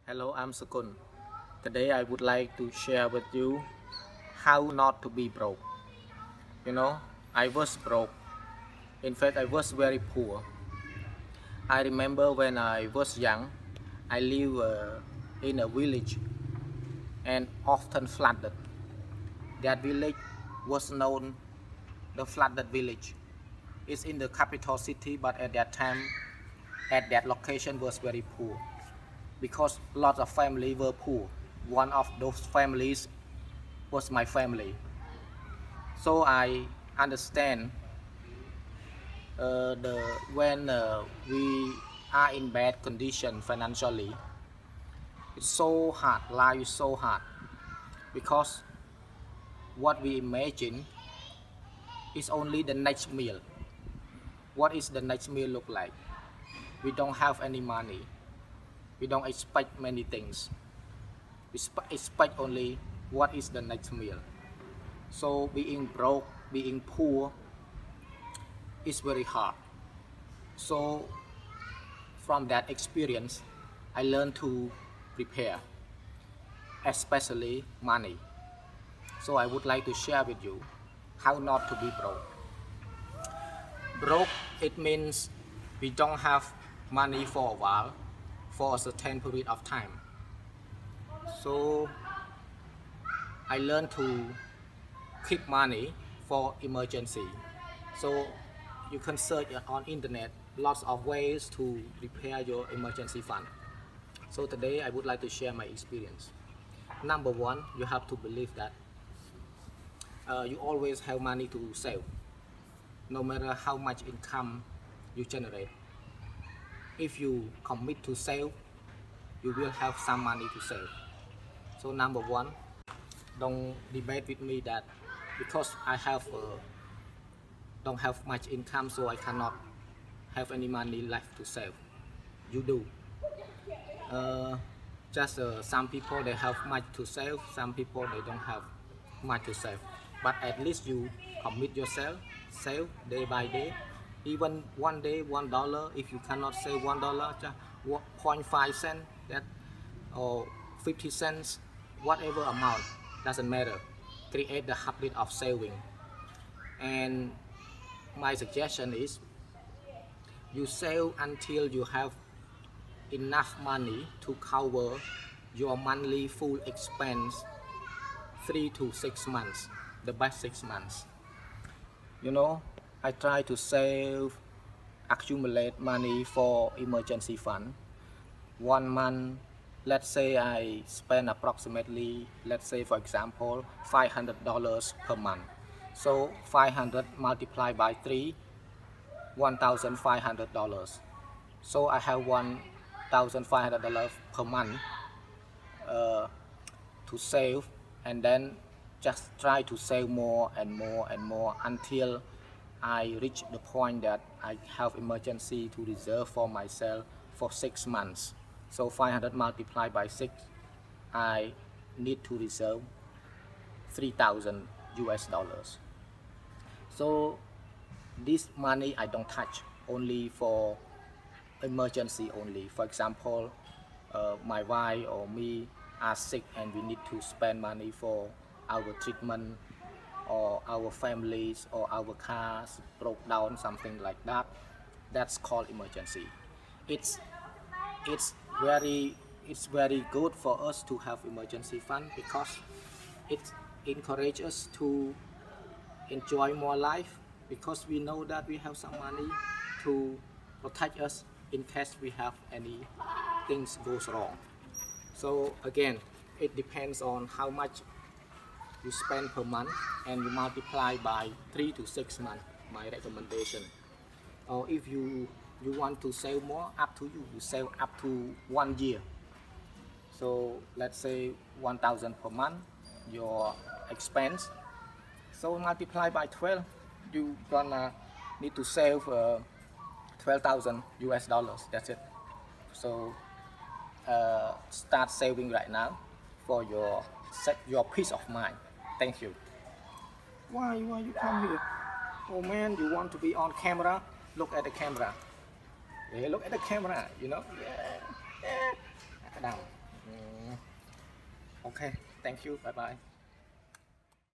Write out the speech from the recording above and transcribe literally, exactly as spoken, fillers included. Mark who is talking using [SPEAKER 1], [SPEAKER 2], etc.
[SPEAKER 1] Hello, I'm Sokun. Today I would like to share with you how not to be broke. You know, I was broke. In fact, I was very poor. I remember when I was young, I lived uh, in a village and often flooded. That village was known the flooded village. It's in the capital city, but at that time, at that location was very poor because lots of families were poor. One of those families was my family. So I understand uh, the when uh, we are in bad condition financially, it's so hard. Life is so hard because what we imagine is only the next meal. What is the next meal look like? We don't have any money. We don't expect many things. We expect only what is the next meal. So being broke, being poor is very hard. So from that experience, I learned to prepare, especially money. So I would like to share with you how not to be broke. Broke, it means we don't have money for a while, for a certain period of time. So I learned to keep money for emergency. So you can search on internet lots of ways to prepare your emergency fund. So today I would like to share my experience. Number one, you have to believe that uh, you always have money to save, no matter how much income you generate. If you commit to save, you will have some money to save. So number one, don't debate with me that because I have uh, don't have much income, so I cannot have any money left to save. You do. Uh, just uh, some people they have much to save, some people they don't have much to save. But at least you commit yourself, save day by day. Even one day, one dollar. If you cannot save one dollar, just zero point five cent, that or fifty cents, whatever amount, doesn't matter. Create the habit of saving. And my suggestion is you save until you have enough money to cover your monthly full expense three to six months, the best six months. You know, I try to save, accumulate money for emergency fund. One month, let's say I spend approximately, let's say for example, five hundred dollars per month. So five hundred multiplied by three, one thousand five hundred dollars. So I have one thousand five hundred dollars per month uh, to save, and then just try to save more and more and more until I reach the point that I have emergency to reserve for myself for six months. So five hundred multiplied by six, I need to reserve three thousand U S dollars. So this money I don't touch, only for emergency only. For example, uh, my wife or me are sick and we need to spend money for our treatment, or our families or our cars broke down, something like that. That's called emergency. It's it's very it's very good for us to have emergency fund because it encourages us to enjoy more life, because we know that we have some money to protect us in case we have any things goes wrong. So again, it depends on how much you spend per month and you multiply by three to six months, my recommendation. Or if you you want to save more, up to you. You save up to one year. So let's say one thousand per month, your expense. So multiply by twelve, you gonna need to save uh, twelve thousand U S dollars. That's it. So uh, start saving right now for your set your peace of mind. Thank you. Why why you come here? Oh man, you want to be on camera? Look at the camera. Yeah, look at the camera. You know. Yeah, yeah. Down. Mm. Okay, thank you. Bye bye.